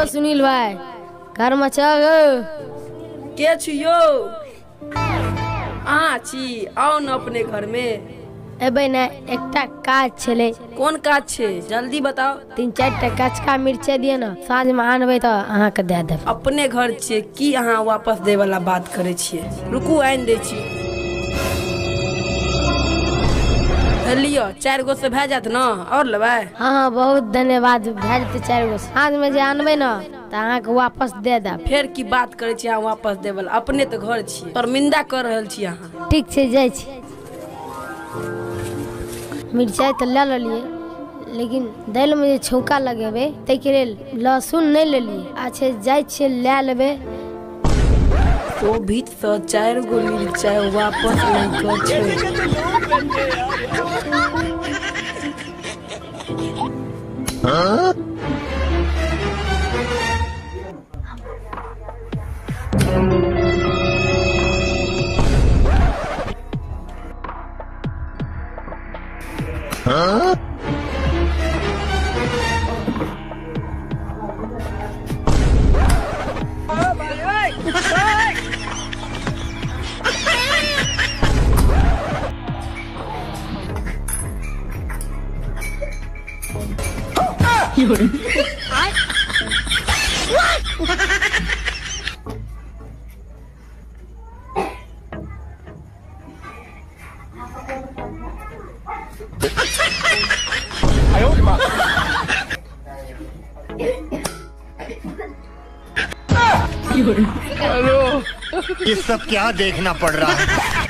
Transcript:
ओ सुनील भाई घर में चल के छियो? छी आओ न अपने घर में। एबे ना एकटा काज छले। कोन काज छे जल्दी बताओ। 3-4 टा कचका मिर्चा दिए ना, साँझ में आनबे तो अहाँ के दे देब। अपने घर छे की अहाँ वापस दे वाला बात करे छिए? रुकू आइन दे छी। लियो 4 गो से भे जात ना और लेबै? हाँ बहुत धन्यवाद, भे जेते 4 गो। साँझ में जे आनबे ना तो अहाँ के वापस दे देब। फिर की बात करे छी अहाँ वापस दे वाला? अपने तो घर छी, शर्मिंदा कर रहल छी अहाँ। ठीक छे जाय छी। मिर्चाई तो ले लिये, लेकिन दाल में जे छौका लगेबे ते के लेल लहसुन नहीं ले लिए। अच्छे जाय छे ले लेबे। तो भीत से 4 गो मिर्चाई वापस नहीं कर छे। हाँ? हाँ? हेलो, ये सब क्या देखना पड़ रहा है?